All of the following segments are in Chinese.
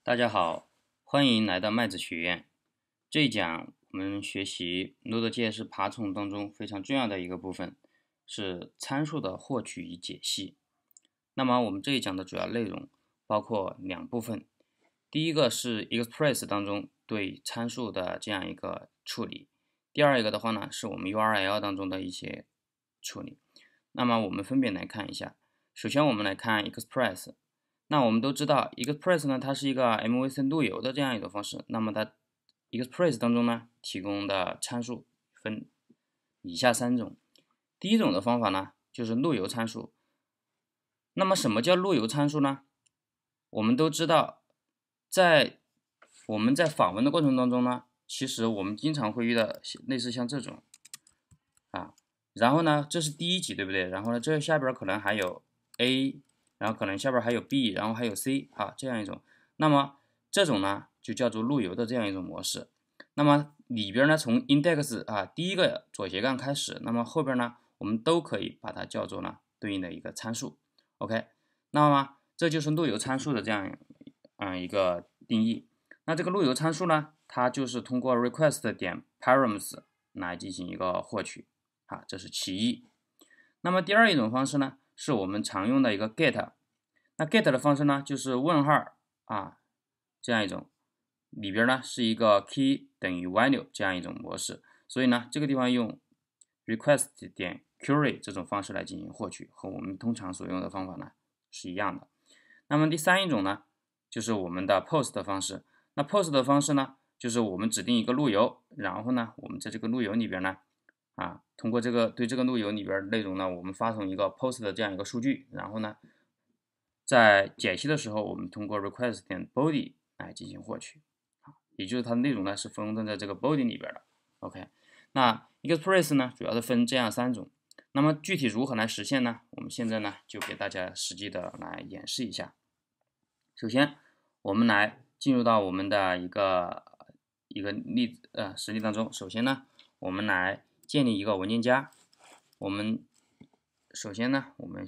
大家好，欢迎来到麦子学院。这一讲我们学习 Node.js 爬虫当中非常重要的一个部分，是参数的获取与解析。那么我们这一讲的主要内容包括两部分，第一个是 Express 当中对参数的这样一个处理，第二一个的话呢，是我们 URL 当中的一些处理。那么我们分别来看一下，首先我们来看 Express。那我们都知道 Express 呢，它是一个 MVC 路由的这样一种方式。那么它 Express 当中呢，提供的参数分以下三种。第一种的方法呢，就是路由参数。那么什么叫路由参数呢？我们都知道，我们在访问的过程当中呢，其实我们经常会遇到类似像这种然后呢，这是第一级，对不对？然后呢，这下边可能还有 A。然后可能下边还有 B， 然后还有 C 这样一种。那么这种呢就叫做路由的这样一种模式。那么里边呢从 index 第一个左斜杠开始，那么后边呢我们都可以把它叫做呢对应的一个参数。OK， 那么这就是路由参数的这样一个定义。那这个路由参数呢，它就是通过 request 点 params 来进行一个获取这是其一。那么第二一种方式呢，是我们常用的一个 get。那 get 的方式呢，就是问号这样一种，里边呢是一个 key 等于 value 这样一种模式。所以呢，这个地方用 request 点 query 这种方式来进行获取，和我们通常所用的方法呢是一样的。那么第三一种呢，就是我们的 post 的方式。那 post 的方式呢，就是我们指定一个路由，然后呢，我们在这个路由里边呢通过对这个路由里边内容呢，我们发送一个 post 的这样一个数据，然后呢，在解析的时候，我们通过 request 点 body 来进行获取也就是它的内容呢是封装在这个 body 里边的。OK， 那 Express 呢，主要是分这样三种。那么具体如何来实现呢？我们现在呢就给大家实际的来演示一下。首先，我们来进入到我们的一个实例当中。首先呢，我们来建立一个文件夹。我们首先呢，我们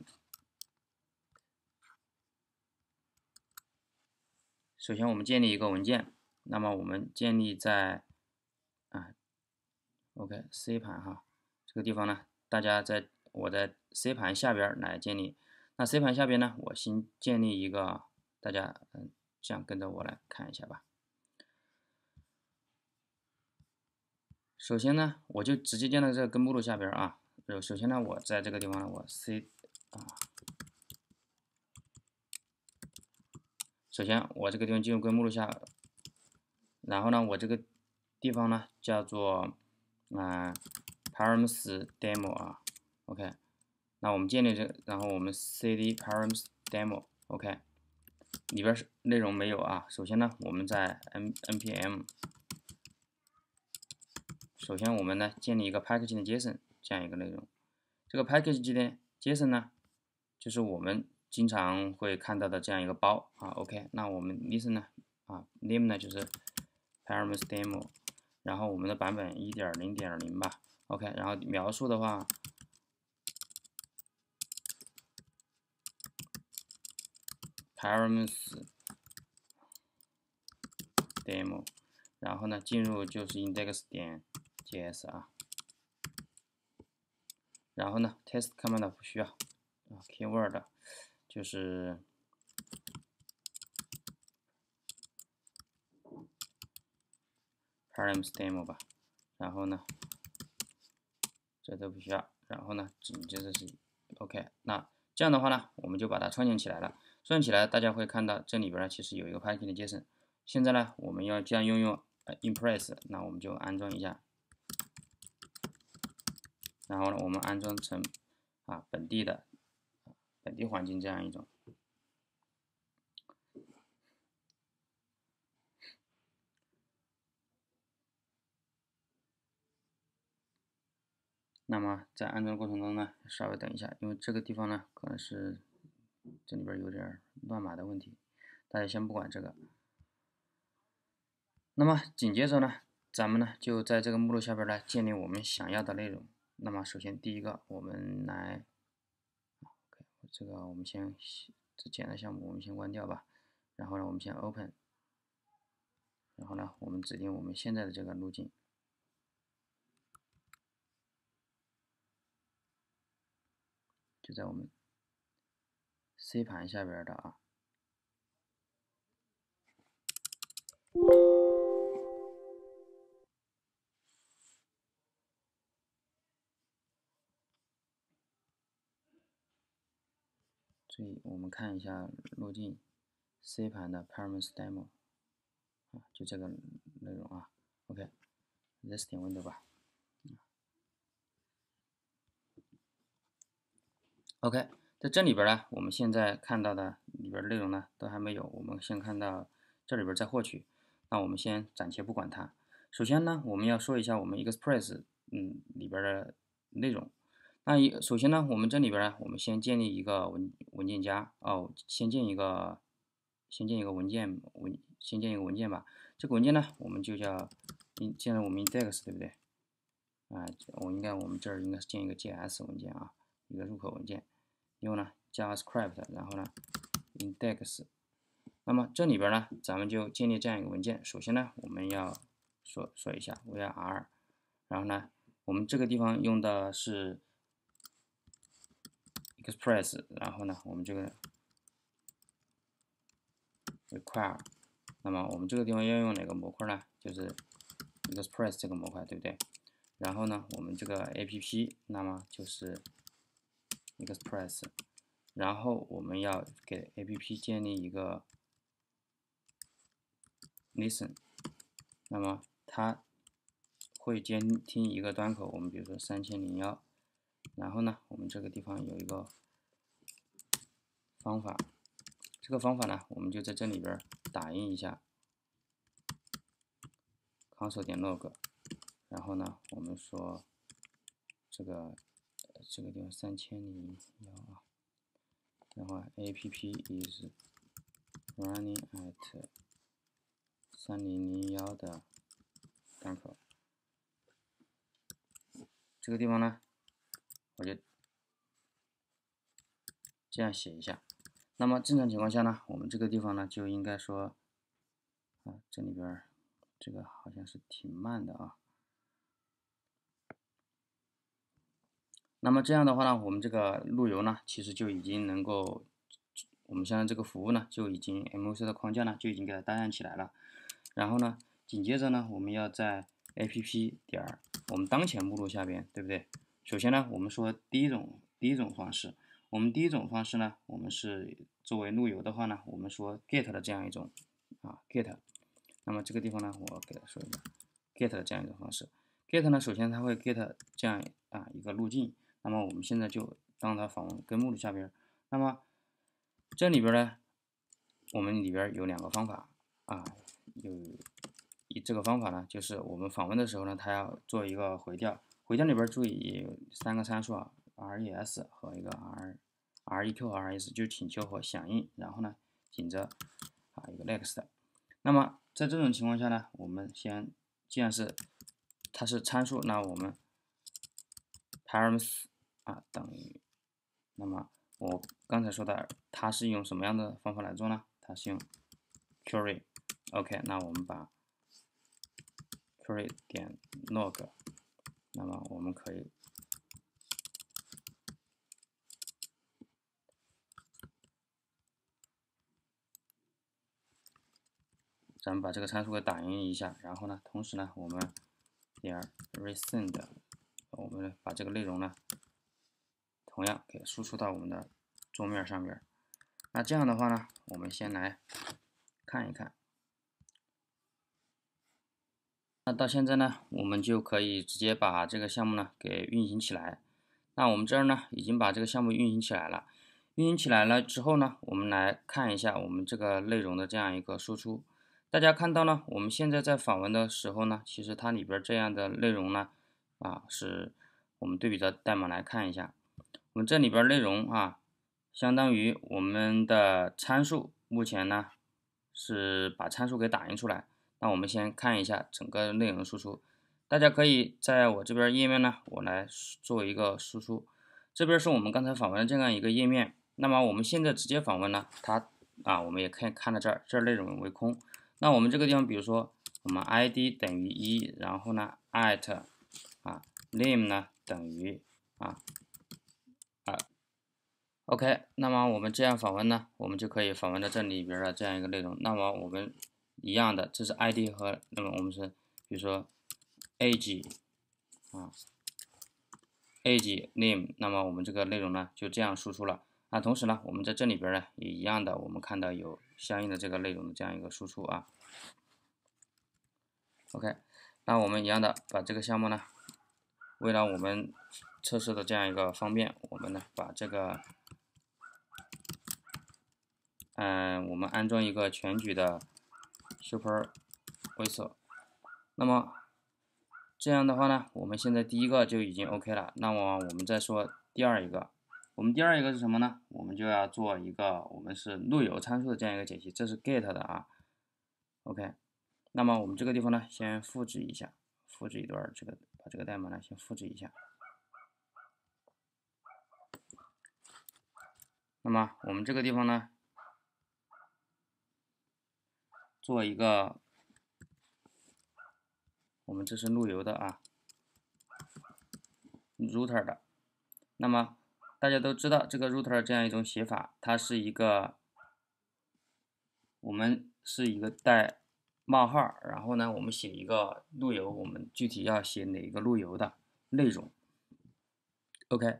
建立一个文件。那么我们建立在OK C 盘这个地方呢，我在 C 盘下边来建立。那 C 盘下边呢，我先建立一个，大家这样跟着我来看一下吧。首先呢，我就直接建在这个根目录下边首先呢，我在这个地方我 C 首先我这个地方进入根目录下，然后呢，我这个地方呢叫做params demo OK， 那我们建立这个，然后我们 cd params demo OK， 里边内容没有首先呢，我们在 npm。首先我们呢建立一个 package 的 JSON 这样一个内容。这个 package 的 JSON 呢，就是我们经常会看到的这样一个包OK， 那我们 listen 呢name 呢就是 params demo， 然后我们的版本 1.0.0 吧 OK， 然后描述的话params demo， 然后呢进入就是 index 点 js 然后呢 test command 不需要keyword 就是params demo 吧，然后呢这都不需要，然后呢紧接着是 OK， 那这样的话呢，我们就把它串联起来了。串联起来，大家会看到这里边呢其实有一个 package 的 JSON。现在呢，我们要将应用Impress， 那我们就安装一下，然后呢，我们安装成本地环境这样一种。那么在安装过程中呢，稍微等一下，因为这个地方呢可能是这里边有点乱码的问题，大家先不管这个。那么紧接着呢，咱们呢就在这个目录下边来建立我们想要的内容。那么首先第一个，我们来这个我们先这简单项目我们先关掉吧。 然后呢，我们先 open， 然后呢，我们指定我们现在的这个路径，就在我们 C 盘下边的啊。所以我们看一下路径 C 盘的 Parameter Demo 啊，就这个内容啊。OK，this 点 window 吧。OK， 在这里边呢，我们现在看到的里边内容呢都还没有，我们先看到这里边在获取，那我们先暂且不管它。首先呢，我们要说一下我们 Express 里边的内容。那首先呢，我们这里边呢，我们先建立一个文件夹哦，先建一个文件吧。这个文件呢，我们就叫建了我们 index 对不对？啊，我们这儿应该是建一个 JS 文件啊，一个入口文件。然后呢 JavaScript， 然后呢 index。那么这里边呢，咱们就建立这样一个文件。首先呢，我们要说一下 var， 然后呢，我们这个地方用的是 Express， 然后呢，我们这个 require， 那么我们这个地方要用哪个模块呢？就是 Express 这个模块，对不对？然后呢，我们这个 app， 那么就是 Express， 然后我们要给 app 建立一个 listen， 那么它会监听一个端口，我们比如说3001，然后呢，我们这个地方有一个方法，这个方法呢，我们就在这里边打印一下 console.log， 然后呢，我们说这个地方3001啊，然后 app is running at 3001的端口，这个地方呢，我就这样写一下。那么正常情况下呢，我们这个地方呢就应该说啊，这里边这个好像是挺慢的啊。那么这样的话呢，我们这个路由呢，其实就已经能够，我们现在这个服务呢，就已经 MVC 的框架呢，就已经给它搭建起来了。然后呢，紧接着呢，我们要在 app 点我们当前目录下边，对不对？首先呢，我们说第一种方式，我们第一种方式呢，我们是作为路由的话呢，我们说 get 的这样一种get。那么这个地方呢，我给它说一下 get 的这样一种方式。get 呢，首先它会 get 这样一个路径。那么我们现在就当它访问根目录下边。那么这里边呢，我们里边有两个方法啊，这个方法呢，就是我们访问的时候呢，它要做一个回调，回调里边注意有3个参数啊 ，res 和一个 req 和 res， 就是请求和响应，然后呢，紧着一个 next。那么在这种情况下呢，我们既然是它是参数，那我们 params 等于，那么我刚才说的，它是用什么样的方法来做呢？它是用 query。OK， 那我们把 query 点 log， 那么我们可以咱们把这个参数给打印一下，然后呢，同时呢，我们点 resend， 我们把这个内容呢，同样给输出到我们的桌面上边。那这样的话呢，我们先来看一看。那到现在呢，我们就可以直接把这个项目呢给运行起来。那我们这儿呢，已经把这个项目运行起来了。运行起来了之后呢，我们来看一下我们这个内容的这样一个输出。大家看到呢，我们现在在访问的时候呢，其实它里边这样的内容呢，是我们对比着代码来看一下。我们这里边内容相当于我们的参数，目前呢是把参数给打印出来。那我们先看一下整个内容输出，大家可以在我这边页面呢，我来做一个输出。这边是我们刚才访问的这样一个页面。那么我们现在直接访问呢，它啊，我们也可以看到这儿内容为空。那我们这个地方，比如说我们 id 等于1，然后呢 at 啊 name 呢等于OK， 那么我们这样访问呢，我们就可以访问到这里边的这样一个内容。那么我们一样的，这是 ID 和那么我们是比如说 age age name， 那么我们这个内容呢就这样输出了。那同时呢，我们在这里边呢也一样的，我们看到有相应的这个内容的这样一个输出啊。OK， 那我们一样的把这个项目呢，为了我们测试的这样一个方便，我们呢把这个我们安装一个全局的 super whistle。那么这样的话呢，我们现在第一个就已经 OK 了。那么我们再说第二一个，我们第二一个是什么呢？我们就要做一个我们是路由参数的这样一个解析，这是 get 的啊。OK， 那么我们这个地方呢，先复制一下，复制一段这个，把这个代码呢先复制一下。那么我们这个地方呢，做一个，我们这是路由的啊 ，router 的。那么大家都知道这个 router 这样一种写法，它是一个，我们是一个带冒号，然后呢，我们写一个路由，我们具体要写哪一个路由的内容。OK，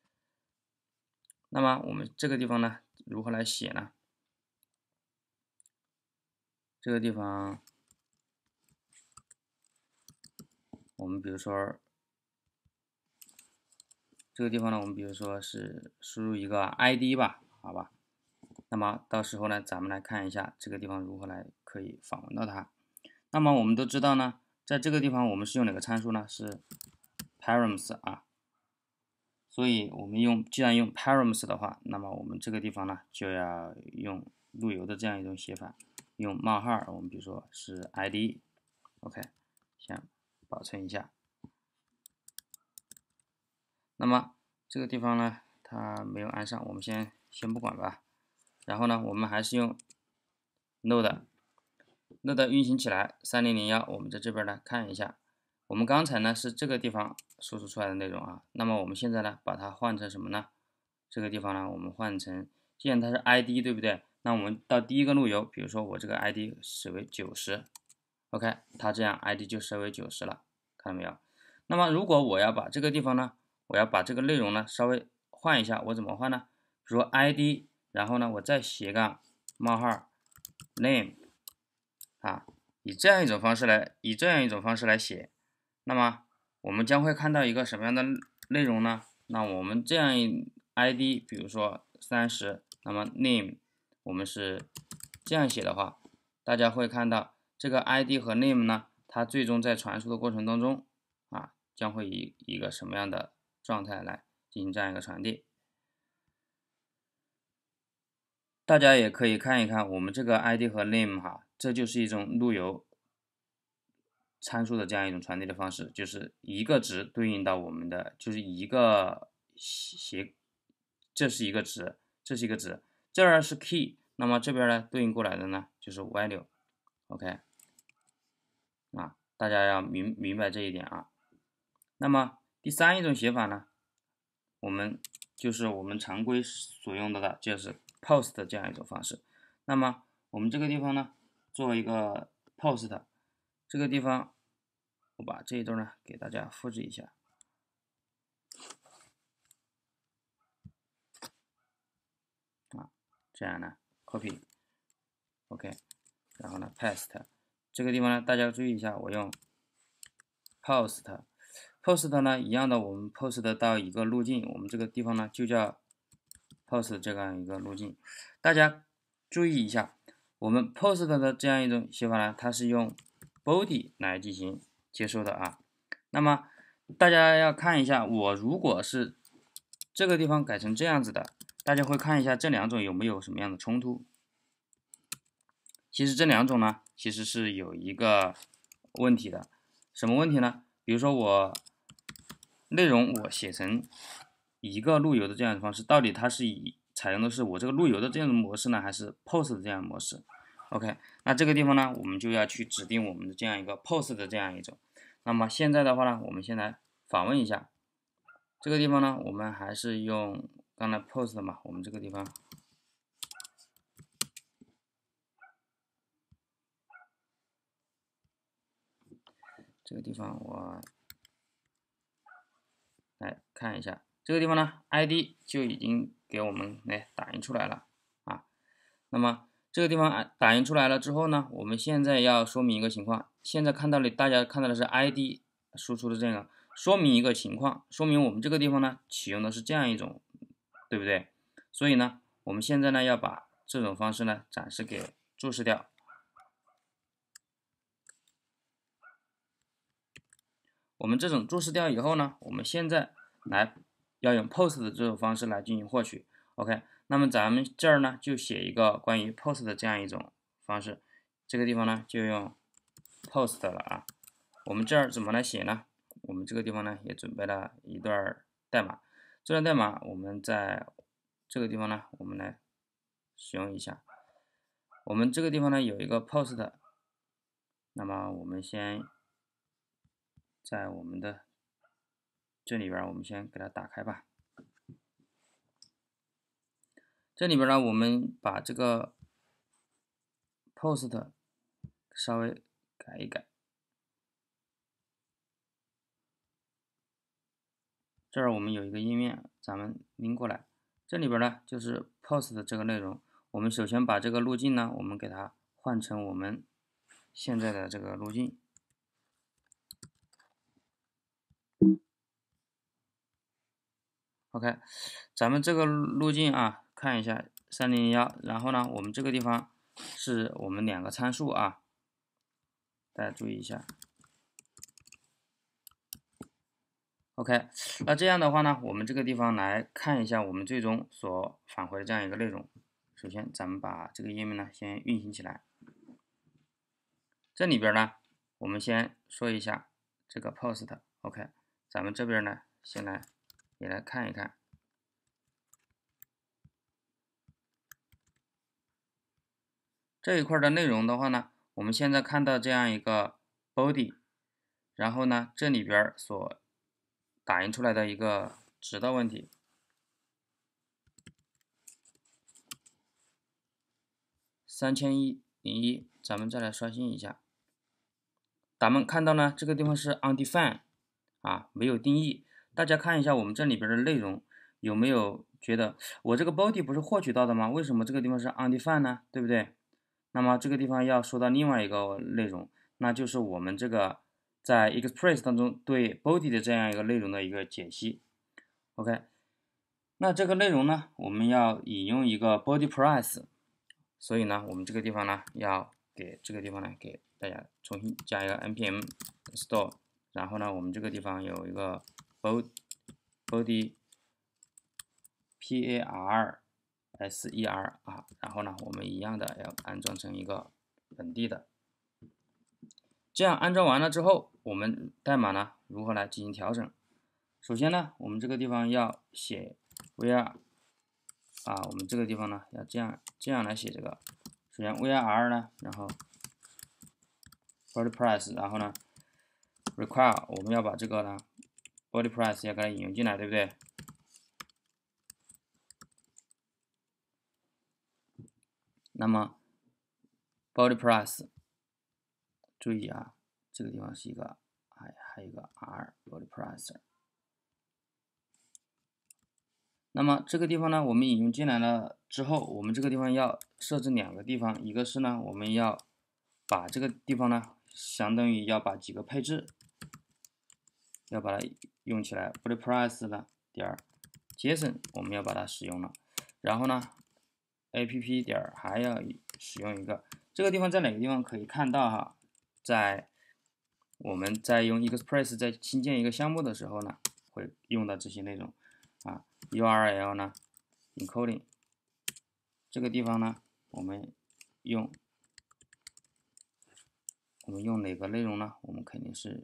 那么我们这个地方呢，如何来写呢？这个地方，我们比如说，这个地方呢，我们比如说是输入一个 ID 吧，好吧？那么到时候呢，咱们来看一下这个地方如何来可以访问到它。那么我们都知道呢，在这个地方我们是用哪个参数呢？是 params 啊。所以我们既然用 params 的话，那么我们这个地方呢就要用路由的这样一种写法，用冒号，我们比如说是 ID，OK， 先保存一下。那么这个地方呢，它没有安上，我们先不管吧。然后呢，我们还是用 node 运行起来3001，我们在这边呢看一下。我们刚才呢是这个地方输出出来的内容啊，那么我们现在呢把它换成什么呢？这个地方呢我们换成，既然它是 ID 对不对？那我们到第一个路由，比如说我这个 ID 设为90，OK， 它这样 ID 就设为90了，看到没有？那么如果我要把这个地方呢，我要把这个内容呢稍微换一下，我怎么换呢？比如说 ID， 然后呢我再斜杠冒号 name 啊，以这样一种方式来写。那么我们将会看到一个什么样的内容呢？那我们这样一 ID， 比如说30，那么 name 我们是这样写的话，大家会看到这个 ID 和 name 呢，它最终在传输的过程当中啊，将会以一个什么样的状态来进行这样一个传递。大家也可以看一看我们这个 ID 和 name 哈，这就是一种路由参数的这样一种传递的方式，就是一个值对应到我们的，就是一个这是一个值，这是一个值，这儿是 key， 那么这边呢对应过来的呢就是 value，OK， 啊，大家要明白这一点啊。那么第三一种写法呢，我们常规所用的就是 post 这样一种方式。那么我们这个地方呢，做一个 post。这个地方，我把这一段呢给大家复制一下，啊，这样呢 copy，OK， 然后呢 paste， 这个地方呢大家注意一下，我用 post 呢一样的，我们 post 到一个路径，我们这个地方呢就叫 post 这样一个路径，大家注意一下，我们 post 的这样一种写法呢，它是用 body 来进行接收的啊。那么大家要看一下，我如果是这个地方改成这样子的，大家会看一下这两种有没有什么样的冲突。其实这两种呢，其实是有一个问题的。什么问题呢？比如说我内容我写成一个路由的这样的方式，到底它是以采用的是我这个路由的这样的模式呢，还是 post 的这样的模式 ？OK， 那这个地方呢，我们就要去指定我们的这样一个 post 的这样一种。那么现在的话呢，我们先来访问一下这个地方呢，我们还是用刚才 post 嘛，我们这个地方。这个地方我来看一下，这个地方呢 ，ID 就已经给我们来打印出来了啊。那么这个地方打印出来了之后呢，我们现在要说明一个情况。现在看到的大家看到的是 ID 输出的这个，说明一个情况，说明我们这个地方呢启用的是这样一种，对不对？所以呢，我们现在呢要把这种方式呢展示给注释掉。我们这种注释掉以后呢，我们现在来要用 post 的这种方式来进行获取。OK， 那么咱们这儿呢就写一个关于 post 的这样一种方式，这个地方呢就用 post 了啊。我们这儿怎么来写呢？我们这个地方呢也准备了一段代码，这段代码我们在这个地方呢我们来使用一下。我们这个地方呢有一个 post， 那么我们先在我们的这里边，我们先给它打开吧。这里边呢，我们把这个 post 稍微改一改。这儿我们有一个页面，咱们拎过来。这里边呢，就是 post 的这个内容。我们首先把这个路径呢，我们给它换成我们现在的这个路径。OK， 咱们这个路径啊，看一下3001，然后呢，我们这个地方是我们两个参数啊，大家注意一下。OK， 那这样的话呢，我们这个地方来看一下我们最终所返回的这样一个内容。首先，咱们把这个页面呢先运行起来。这里边呢，我们先说一下这个 post。OK， 咱们这边呢，先来也来看一看这一块的内容的话呢，我们现在看到这样一个 body， 然后呢，这里边所打印出来的一个值的问题。3101，咱们再来刷新一下。咱们看到呢，这个地方是 undefined 啊，没有定义。大家看一下我们这里边的内容，有没有觉得我这个 body 不是获取到的吗？为什么这个地方是 undefined 呢？对不对？那么这个地方要说到另外一个内容，那就是我们这个在 Express 当中对 body 的这样一个内容的一个解析。OK， 那这个内容呢，我们要引用一个 body price， 所以呢，我们这个地方呢要给这个地方呢给大家重新加一个 npm store， 然后呢，我们这个地方有一个 body par ser 啊，然后呢，我们一样的要安装成一个本地的。这样安装完了之后，我们代码呢如何来进行调整？首先呢，我们这个地方要写 var 啊，我们这个地方呢要这样来写这个。首先 var 呢，然后 body price， 然后呢 require 我们要把这个呢 body price 要给它引用进来，对不对？那么 body price 注意啊，这个地方是一个还有一个 r body price。那么这个地方呢，我们引用进来了之后，我们这个地方要设置两个地方，一个是呢，我们要把这个地方呢，相当于要把几个配置要把它用起来 ，body price 呢点 JSON 我们要把它使用了，然后呢 app 点还要使用一个，这个地方在哪个地方可以看到哈，在我们在用 Express 在新建一个项目的时候呢，会用到这些内容啊 ，URL 呢 encoding 这个地方呢，我们用哪个内容呢？我们肯定是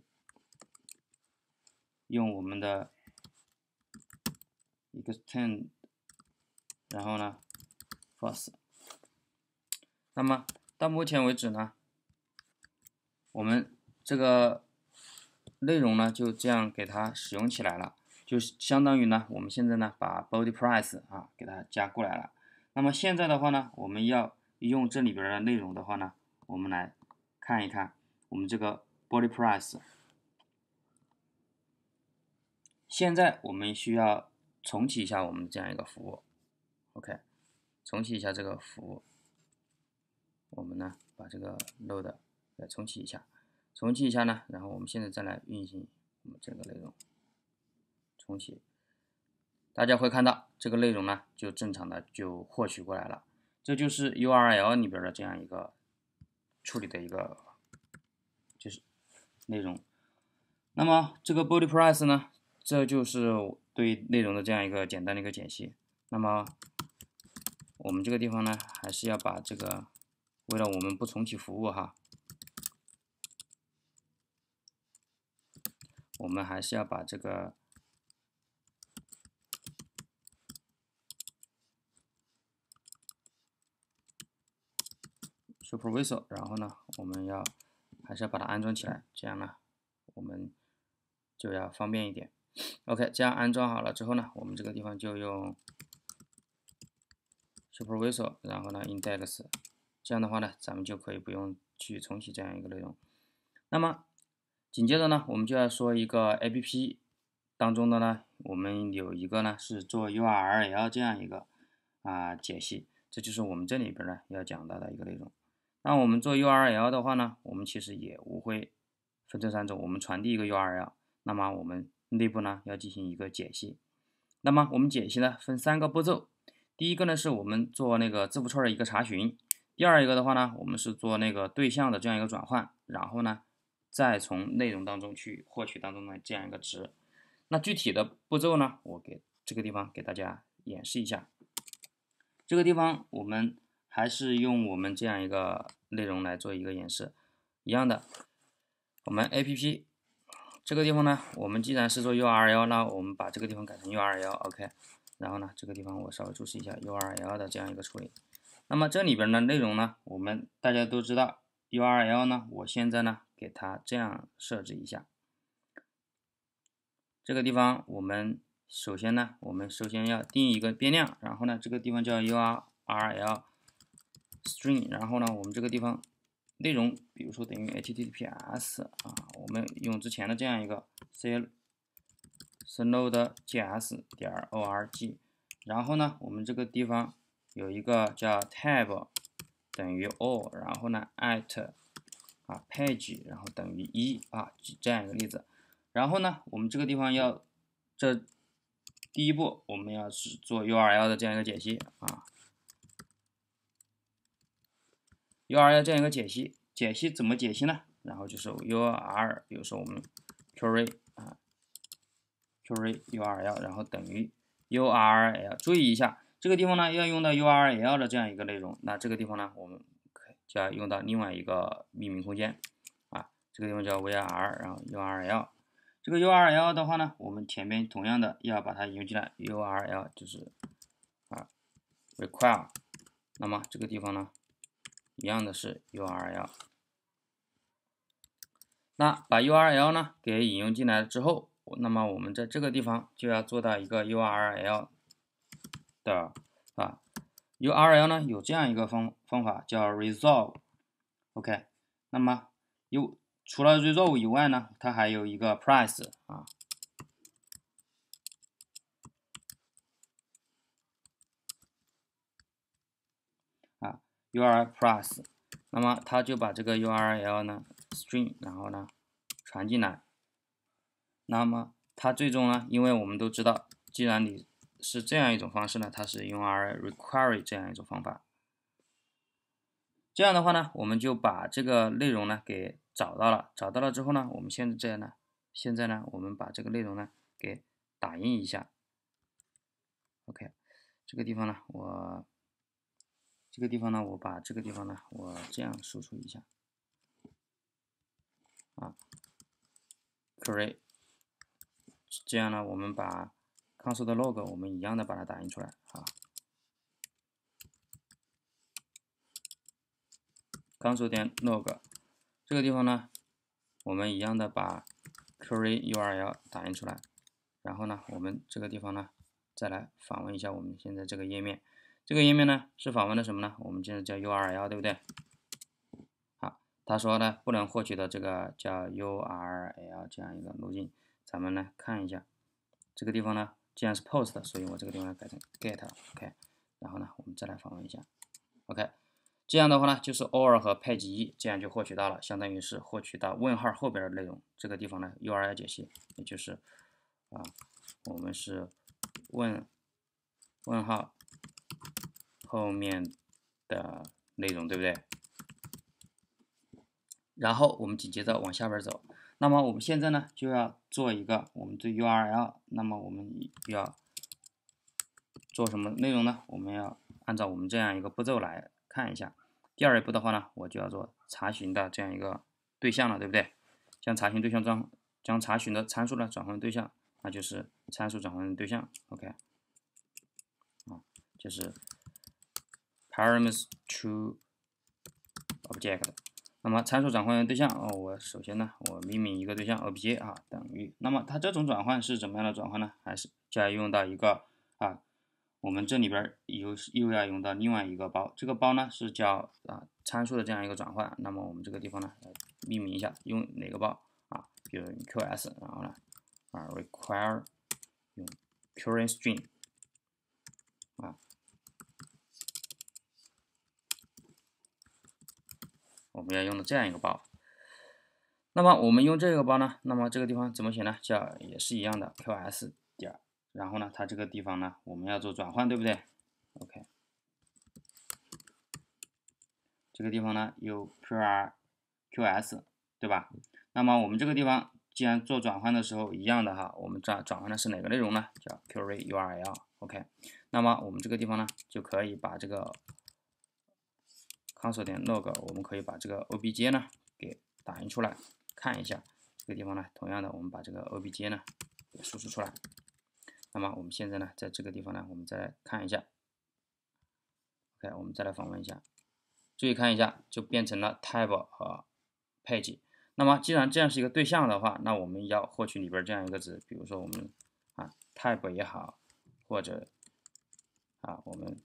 用我们的 extend 然后呢 false。那么到目前为止呢，我们这个内容呢就这样给它使用起来了，就相当于呢我们现在呢把 body price 啊给它加过来了。那么现在的话呢，我们要用这里边的内容的话呢，我们来看一看我们这个 body price。现在我们需要重启一下我们这样一个服务 ，OK， 重启一下这个服务。我们呢把这个 load 再重启一下，重启一下呢，然后我们现在再来运行我们这个内容，重启，大家会看到这个内容呢就正常的就获取过来了，这就是 URL 里边的这样一个处理的一个就是内容。那么这个 body price 呢，这就是对内容的这样一个简单的一个解析。那么我们这个地方呢，还是要把这个，为了我们不重启服务哈，我们还是要把这个supervisor， 然后呢，我们还是要把它安装起来，这样呢，我们就要方便一点。OK， 这样安装好了之后呢，我们这个地方就用 supervisor， 然后呢 index， 这样的话呢，咱们就可以不用去重启这样一个内容。那么紧接着呢，我们就要说一个 APP 当中的呢，我们有一个呢是做 URL 这样一个解析，这就是我们这里边呢要讲到的一个内容。那我们做 URL 的话呢，我们其实也无非分这三种，我们传递一个 URL， 那么我们内部呢要进行一个解析。那么我们解析呢分3个步骤，第一个呢是我们做那个字符串的一个查询，第二一个的话呢，我们是做那个对象的这样一个转换，然后呢再从内容当中去获取当中的这样一个值。那具体的步骤呢，我给这个地方给大家演示一下。这个地方我们还是用我们这样一个内容来做一个演示，一样的，我们 APP 这个地方呢，我们既然是做 URL， 那我们把这个地方改成 URL，OK， 然后呢，这个地方我稍微注释一下 URL 的这样一个处理。那么这里边的内容呢，我们大家都知道 URL 呢，我现在呢给它这样设置一下。这个地方我们首先要定义一个变量，然后呢这个地方叫 URL string， 然后呢我们这个地方内容比如说等于 https 我们用之前的这样一个 cnode.js.org， 然后呢我们这个地方有一个叫 tab 等于 all， 然后呢 at page 然后等于1这样一个例子。然后呢我们这个地方第一步我们要是做 URL 的这样一个解析URL 这样一个解析怎么解析呢？然后就是 URL， 比如说我们 query URL， 然后等于 URL， 注意一下这个地方呢要用到 URL 的这样一个内容，那这个地方呢我们就要用到另外一个命名空间这个地方叫 var， 然后 URL， 这个 URL 的话呢，我们前面同样的要把它引入进来 ，URL 就是require， 那么这个地方呢，一样的是 URL。那把 URL 呢给引用进来之后，那么我们在这个地方就要做到一个 URL 的URL 呢有这样一个方法叫 resolve，OK， 那么除了 resolve 以外呢，它还有一个 price URL price， 那么它就把这个 URL 呢 string， 然后呢传进来。那么它最终呢，因为我们都知道，既然你是这样一种方式呢，它是 URL require 这样一种方法。这样的话呢，我们就把这个内容呢给找到了之后呢，我们现在呢我们把这个内容呢给打印一下。OK， 这个地方呢我把这个地方呢我这样输出一下query， 这样呢我们把 console 的 log 我们一样的把它打印出来 console 点 log 这个地方呢，我们一样的把 query URL 打印出来，然后呢，我们这个地方呢，再来访问一下我们现在这个页面。这个页面呢是访问的什么呢？我们现在叫 URL， 对不对？好，他说呢不能获取的这个叫 URL 这样一个路径，咱们呢看一下这个地方呢，既然是 post， 所以我这个地方改成 get，OK，然后呢，我们再来访问一下 ，OK。这样的话呢，就是 or 和 page 1，这样就获取到了，相当于是获取到问号后边的内容。这个地方呢 ，URL 解析，也就是我们是问号后面的内容，对不对？然后我们紧接着往下边走。那么我们现在呢，就要做一个我们对 URL， 那么我们要做什么内容呢？我们要按照我们这样一个步骤来看一下。第二步的话呢，我就要做查询的这样一个对象了，对不对？将查询对象将查询的参数呢转换对象，那就是参数转换对象 ，OK， 就是 params to object。那么参数转换对象我首先呢，我命名一个对象 obj 等于，那么它这种转换是怎么样的转换呢？还是就要用到一个我们这里边又要用到另外一个包，这个包呢是叫参数的这样一个转换。那么我们这个地方呢命名一下，用哪个包比如 QS， 然后呢require 用 current string 我们要用的这样一个包。那么我们用这个包呢，那么这个地方怎么写呢？叫也是一样的 QS 点，然后呢它这个地方呢我们要做转换，对不对 ？OK。这个地方呢有 QS， 对吧？那么我们这个地方既然做转换的时候一样的我们转换的是哪个内容呢？叫 query URL，OK。那么我们这个地方呢就可以把这个 console 点 log， 我们可以把这个 obj 呢给打印出来看一下。这个地方呢，同样的我们把这个 obj 呢给输出出来。那么我们现在呢，在这个地方呢，我们再来看一下 ，OK， 我们再来访问一下。注意看一下，就变成了 tab 和 page。那么既然这样是一个对象的话，那我们要获取里边这样一个值，比如说我们tab 也好，或者我们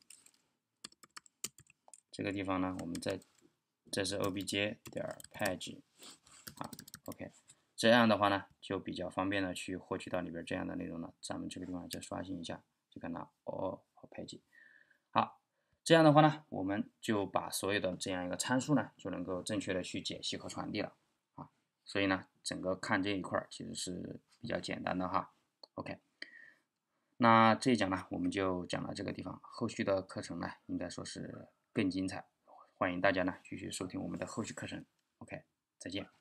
这个地方呢，我们这是 obj 点 page OK， 这样的话呢，就比较方便的去获取到里边这样的内容了。咱们这个地方再刷新一下，就看到和 page。好。这样的话呢，我们就把所有的这样一个参数呢，就能够正确的去解析和传递了所以呢，整个看这一块其实是比较简单的OK， 那这一讲呢，我们就讲到这个地方，后续的课程呢，应该说是更精彩，欢迎大家呢继续收听我们的后续课程。OK， 再见。